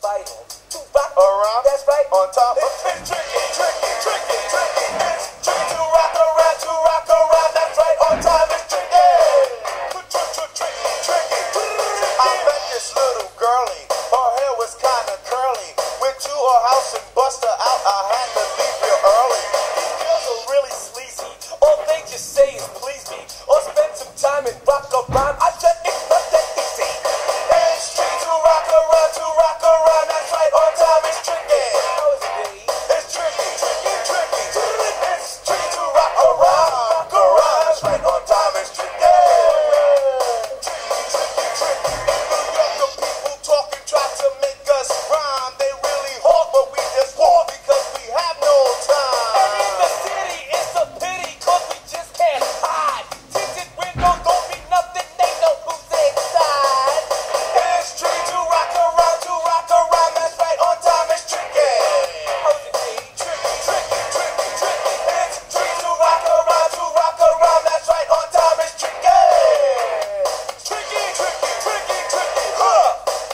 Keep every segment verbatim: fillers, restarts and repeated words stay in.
vital to rock around. That's right, on top. It's, it's tricky, tricky, tricky, tricky. It's tricky to rock around, to rock around. That's right, on time. It's tricky, tricky, tricky. I met this little girlie. Her hair was kinda curly. Went to her house and bust her out. I had to leave real early. These girls are really sleazy. All they just say is please me, or spend some time and rock around. I said it's not that easy. It's tricky to rock around, to rock around. That's right, on time. It's tricky. How is it, baby? It's tricky, tricky, tricky. It's tricky to rock around, rock around. That's right, on time. It's tricky. Tricky, tricky, tricky. In New York, the people talking try to make us rhyme. They really hard, but we just walk because we have no time. And in the city, it's a pity, cause we just can't hide. Tinted windows don't mean nothing, they know who's inside. It's tricky to rock around, to rock around. That's right, on time. It's tricky. How's it, baby? Tricky, tricky, tricky, tricky. It's tricky to rock around, to rock around. That's right, on time. It's tricky. Tricky, tricky, tricky, tricky. Huh.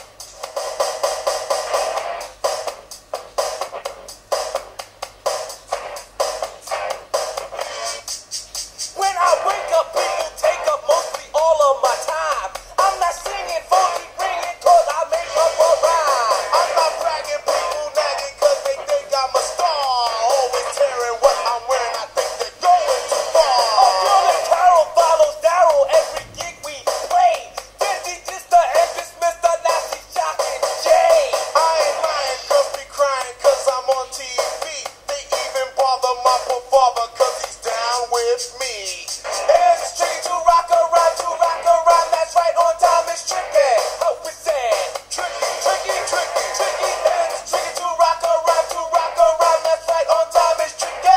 When I wake up, people take up mostly all of my time. I'm not singing, phony ringing, cause I make up a rhyme. I'm not bragging, people nagging, cause they think I'm a star. Always tearing what I'm wearing, I think they're going too far. A girl named Carol follows Daryl every gig we play. Dizzy, just the Empress, Mister Nasty, Shock, and Jay. I ain't lying, girls be crying, cause I'm on T V. They even bother my poor father, cause he's down with me. It's tricky to rock around, to rock around. That's right, on time. It's tricky. How is that? Tricky, tricky, tricky, tricky. It's tricky to rock around, to rock around. That's right, on time. It's tricky.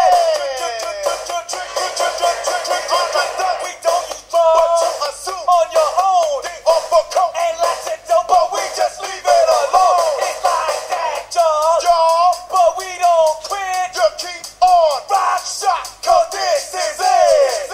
We don't use drugs, but to assume on your own. They offer coke and lots of dope, but we just leave it alone. It's like that, y'all, y'all, but we don't quit. You keep on rock shot, cause this is it.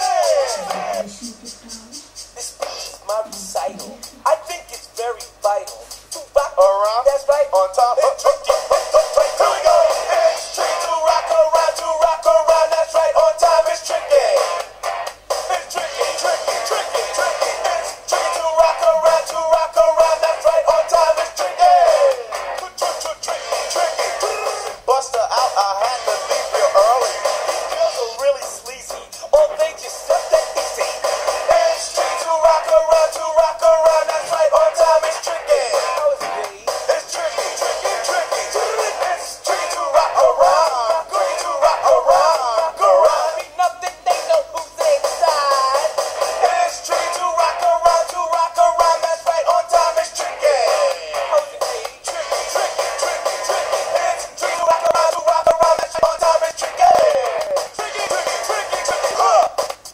This is my recital. I think it's very vital to rock around. That's right, on top. It's tricky. Here we go. It's tricky to rock around, to rock around. That's right, on time. It's tricky. It's tricky, tricky, tricky, tricky. It's tricky to rock around, to rock around. That's right, on time. It's tricky. Tricky, tricky. Bust her out. I had to leave real early. These girls are really sleazy. All they just suck that easy. It's tricky to rock around, to rock around. That's right, on time. It's tricky. How is it, baby? It's tricky, tricky, tricky. It's tricky to rock around, tricky to rock around, rock around. Mean nothing, they know who's inside. It's tricky to rock around, to rock around. That's right, on time. It's tricky. How's it, baby? Tricky, tricky, tricky, tricky. It's tricky to rock around, to rock around. That's right, on time. It's tricky. Tricky, tricky, tricky, tricky. Huh.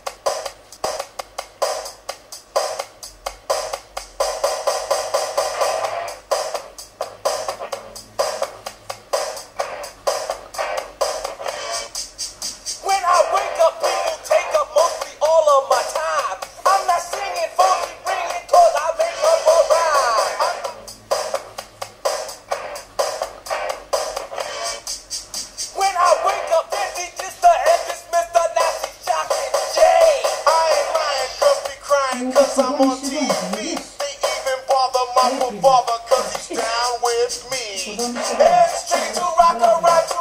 When I wake up, people take up mostly all of my time. I'm not singing, phony ringing, cause I make up a rhyme. When I wake up, Dizzy, just the Empress, Mister Nasty, Shock, and Jay. I ain't lying, girls be crying, cause I'm on T V. They even bother my poor father, cause he's down with me. It's tricky to rock around, to